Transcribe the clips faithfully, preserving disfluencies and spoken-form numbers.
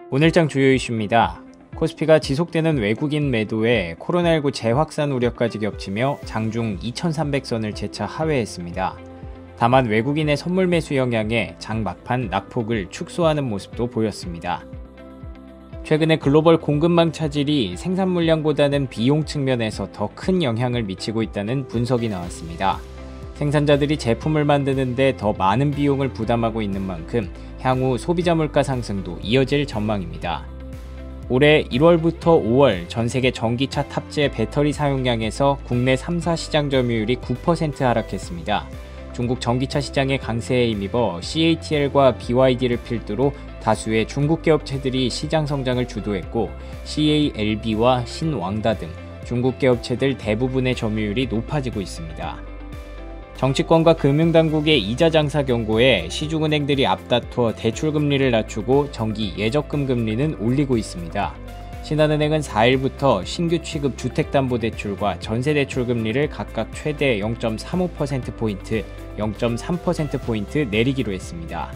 오늘장 주요 이슈입니다. 코스피가 지속되는 외국인 매도에 코로나십구 재확산 우려까지 겹치며 장중 이천삼백 선을 재차 하회했습니다. 다만 외국인의 선물 매수 영향에 장 막판 낙폭을 축소하는 모습도 보였습니다. 최근에 글로벌 공급망 차질이 생산 물량보다는 비용 측면에서 더 큰 영향을 미치고 있다는 분석이 나왔습니다. 생산자들이 제품을 만드는데 더 많은 비용을 부담하고 있는 만큼 향후 소비자 물가 상승도 이어질 전망입니다. 올해 일월부터 오월 전세계 전기차 탑재 배터리 사용량에서 국내 삼 사 시장 점유율이 구 퍼센트 하락했습니다. 중국 전기차 시장의 강세에 힘입어 씨에이티엘과 비와이디를 필두로 다수의 중국 기업체들이 시장 성장을 주도했고 씨에이엘비와 신왕다 등 중국 기업체들 대부분의 점유율이 높아지고 있습니다. 정치권과 금융당국의 이자 장사 경고에 시중은행들이 앞다투어 대출금리를 낮추고 정기 예적금 금리는 올리고 있습니다. 신한은행은 사 일부터 신규 취급 주택담보대출과 전세대출 금리를 각각 최대 영 점 삼오 퍼센트 포인트, 영 점 삼 퍼센트 포인트 내리기로 했습니다.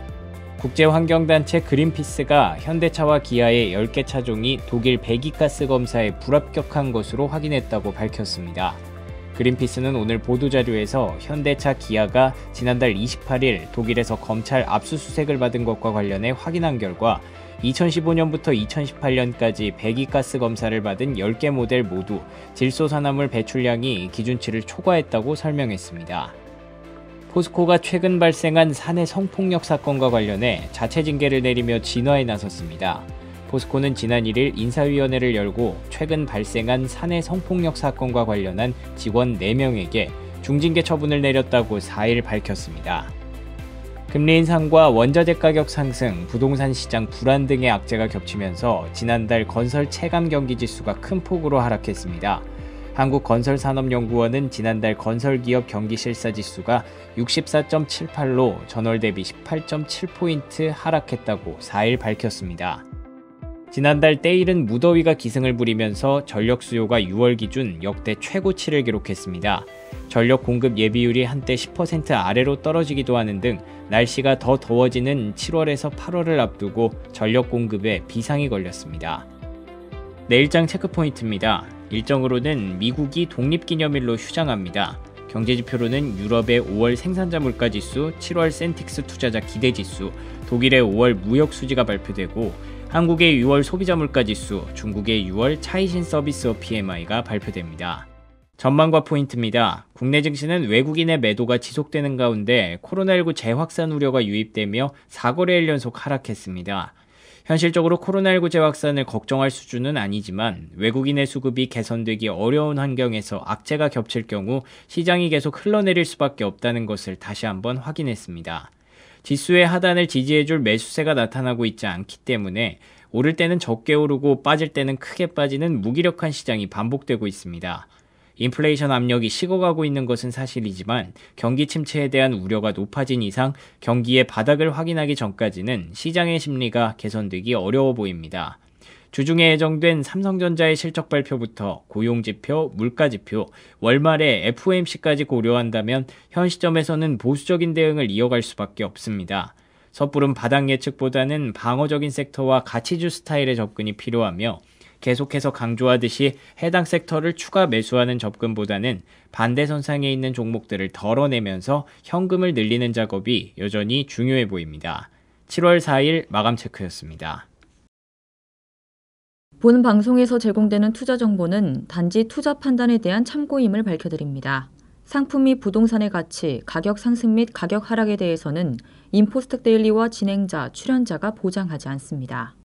국제환경단체 그린피스가 현대차와 기아의 열 개 차종이 독일 배기가스 검사에 불합격한 것으로 확인했다고 밝혔습니다. 그린피스는 오늘 보도자료에서 현대차 기아가 지난달 이십팔 일 독일에서 검찰 압수수색을 받은 것과 관련해 확인한 결과 이천십오 년부터 이천십팔 년까지 배기가스 검사를 받은 열 개 모델 모두 질소산화물 배출량이 기준치를 초과했다고 설명했습니다. 포스코가 최근 발생한 사내 성폭력 사건과 관련해 자체 징계를 내리며 진화에 나섰습니다. 포스코는 지난 일 일 인사위원회를 열고 최근 발생한 사내 성폭력 사건과 관련한 직원 네 명에게 중징계 처분을 내렸다고 사 일 밝혔습니다. 금리 인상과 원자재 가격 상승, 부동산 시장 불안 등의 악재가 겹치면서 지난달 건설 체감 경기 지수가 큰 폭으로 하락했습니다. 한국건설산업연구원은 지난달 건설기업 경기실사지수가 육십사 점 칠팔로 전월 대비 십팔 점 칠 포인트 하락했다고 사 일 밝혔습니다. 지난달 때일은 무더위가 기승을 부리면서 전력 수요가 유월 기준 역대 최고치를 기록했습니다. 전력 공급 예비율이 한때 십 퍼센트 아래로 떨어지기도 하는 등 날씨가 더 더워지는 칠월에서 팔월을 앞두고 전력 공급에 비상이 걸렸습니다. 내일장 체크포인트입니다. 일정으로는 미국이 독립기념일로 휴장합니다. 경제지표로는 유럽의 오월 생산자 물가지수, 칠월 센틱스 투자자 기대지수, 독일의 오월 무역수지가 발표되고 한국의 유월 소비자 물가지수, 중국의 유월 차이신 서비스업 피엠아이가 발표됩니다. 전망과 포인트입니다. 국내 증시는 외국인의 매도가 지속되는 가운데 코로나십구 재확산 우려가 유입되며 사 거래일 연속 하락했습니다. 현실적으로 코로나십구 재확산을 걱정할 수준은 아니지만 외국인의 수급이 개선되기 어려운 환경에서 악재가 겹칠 경우 시장이 계속 흘러내릴 수밖에 없다는 것을 다시 한번 확인했습니다. 지수의 하단을 지지해줄 매수세가 나타나고 있지 않기 때문에 오를 때는 적게 오르고 빠질 때는 크게 빠지는 무기력한 시장이 반복되고 있습니다. 인플레이션 압력이 식어가고 있는 것은 사실이지만 경기 침체에 대한 우려가 높아진 이상 경기의 바닥을 확인하기 전까지는 시장의 심리가 개선되기 어려워 보입니다. 주중에 예정된 삼성전자의 실적 발표부터 고용지표, 물가지표, 월말에 에프오엠씨까지 고려한다면 현 시점에서는 보수적인 대응을 이어갈 수밖에 없습니다. 섣부른 바닥 예측보다는 방어적인 섹터와 가치주 스타일의 접근이 필요하며 계속해서 강조하듯이 해당 섹터를 추가 매수하는 접근보다는 반대선상에 있는 종목들을 덜어내면서 현금을 늘리는 작업이 여전히 중요해 보입니다. 칠월 사 일 마감 체크였습니다. 본 방송에서 제공되는 투자 정보는 단지 투자 판단에 대한 참고임을 밝혀드립니다. 상품 및 부동산의 가치, 가격 상승 및 가격 하락에 대해서는 인포스텍 데일리와 진행자, 출연자가 보장하지 않습니다.